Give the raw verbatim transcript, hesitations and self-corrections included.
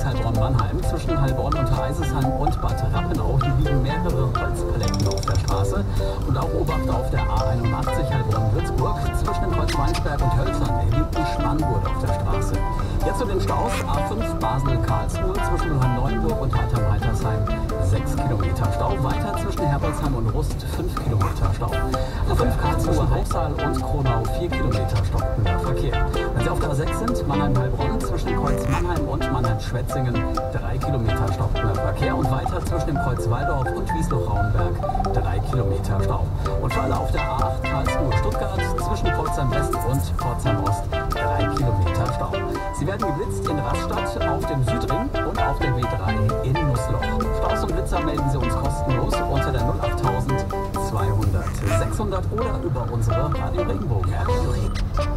Heilbronn-Mannheim. Zwischen Heilbronn, Untereisesheim und Bad Rappenau liegen mehrere Holzpaletten auf der Straße. Und auch Obacht auf der A einundachtzig Heilbronn-Würzburg. Zwischen dem Kreuz Weinsberg und Hölzern liegt die Spanngurt auf der Straße. Jetzt zu den Staus. A fünf Basel-Karlsruhe zwischen Mülheim-Neuenburg und Hartheim-Heitersheim sechs Kilometer Stau. Weiter zwischen Herbolzheim und Rust fünf Kilometer Stau. A fünf Karlsruhe, Hauptsaal und Kronau vier Kilometer stockender Verkehr. Wenn Sie auf der A sechs sind, Mannheim-Heilbronn zwischen dem Kreuz Mannheim und Mannheim-Schwetzingen drei Kilometer stockender Verkehr. Und weiter zwischen dem Kreuz Waldorf und Wiesloch-Rauenberg drei Kilometer Stau. Und für alle auf der A acht Karlsruhe-Stuttgart zwischen Pforzheim West und Pforzheim Ost drei Kilometer Stau. Sie werden geblitzt in Rastatt, auf dem Südring und auf der B drei in Nussloch. Staus und Blitzer melden Sie uns kostenlos unter der null achttausend zweihundert sechshundert oder über unsere Radio Regenbogen-App.